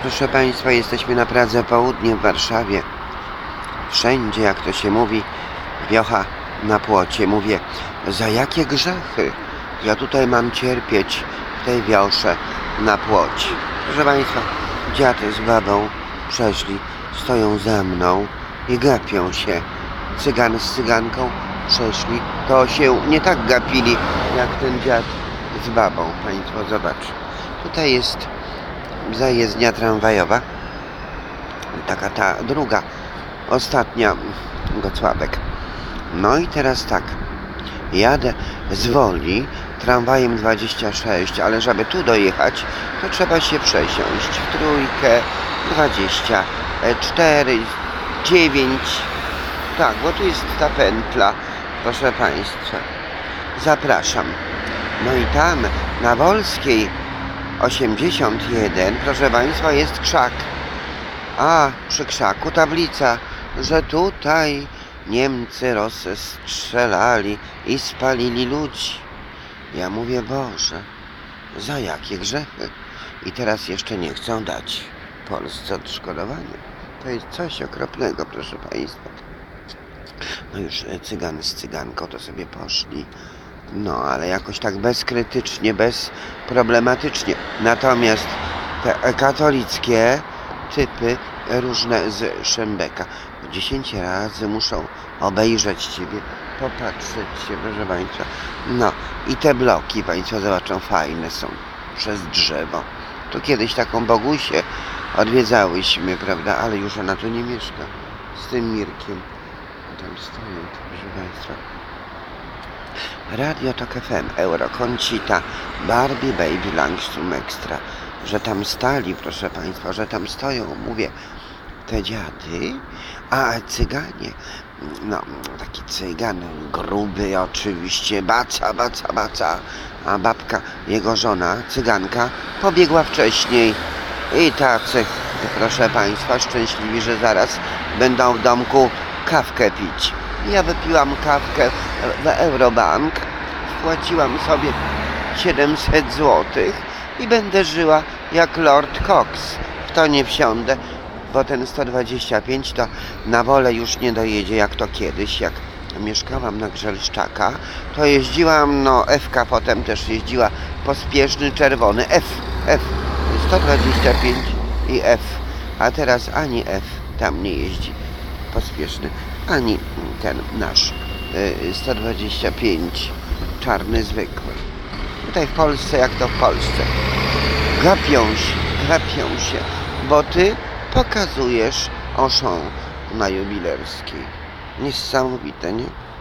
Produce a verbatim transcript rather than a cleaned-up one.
Proszę Państwa, jesteśmy na Pradze Południe w Warszawie. Wszędzie, jak to się mówi, wiocha na płocie. Mówię, za jakie grzechy ja tutaj mam cierpieć w tej wiosze na płocie? Proszę Państwa, dziad z babą przeszli, stoją za mną i gapią się. Cygan z cyganką przeszli, to się nie tak gapili jak ten dziad z babą. Państwo zobaczą. Tutaj jest zajezdnia tramwajowa, taka ta druga, ostatnia, Gocławek. No i teraz tak, jadę z Woli tramwajem dwadzieścia sześć, ale żeby tu dojechać, to trzeba się przesiąść w trójkę, dwadzieścia cztery, dziewięć, tak, bo tu jest ta pętla, proszę Państwa. Zapraszam. No i tam na Wolskiej osiemdziesiąt jeden, proszę Państwa, jest krzak. A przy krzaku tablica, że tutaj Niemcy rozstrzelali i spalili ludzi. Ja mówię, Boże, za jakie grzechy? I teraz jeszcze nie chcą dać Polsce odszkodowania. To jest coś okropnego, proszę Państwa. No już cygan z cyganką to sobie poszli. No, ale jakoś tak bezkrytycznie, bezproblematycznie. Natomiast te katolickie typy różne z Szembeka dziesięć razy muszą obejrzeć Ciebie, popatrzeć się, proszę Państwa. No i te bloki, Państwo zobaczą, fajne są przez drzewo. Tu kiedyś taką Bogusię odwiedzałyśmy, prawda, ale już ona tu nie mieszka z tym Mirkiem. Tam stoją, proszę Państwa. Radio Tok F M, Euroconsita, Barbie, Baby, Langstrom Extra, że tam stali, proszę Państwa, że tam stoją, mówię, te dziady, a cyganie, no, taki cygan gruby oczywiście, baca, baca, baca, a babka, jego żona, cyganka, pobiegła wcześniej i tacy, proszę Państwa, szczęśliwi, że zaraz będą w domku kawkę pić. Ja wypiłam kawkę w Eurobank, wpłaciłam sobie siedemset złotych i będę żyła jak Lord Cox. W to nie wsiądę, bo ten sto dwadzieścia pięć to na Wolę już nie dojedzie jak to kiedyś, jak mieszkałam na Grzelszczaka, to jeździłam, no F K potem też jeździła, pospieszny czerwony, F, F, sto dwadzieścia pięć i F, a teraz ani F tam nie jeździ pospieszny, ani ten nasz sto dwadzieścia pięć czarny zwykły. Tutaj w Polsce, jak to w Polsce, gapią się, gapią się, bo ty pokazujesz oszą na Jubilerskiej. Niesamowite, nie?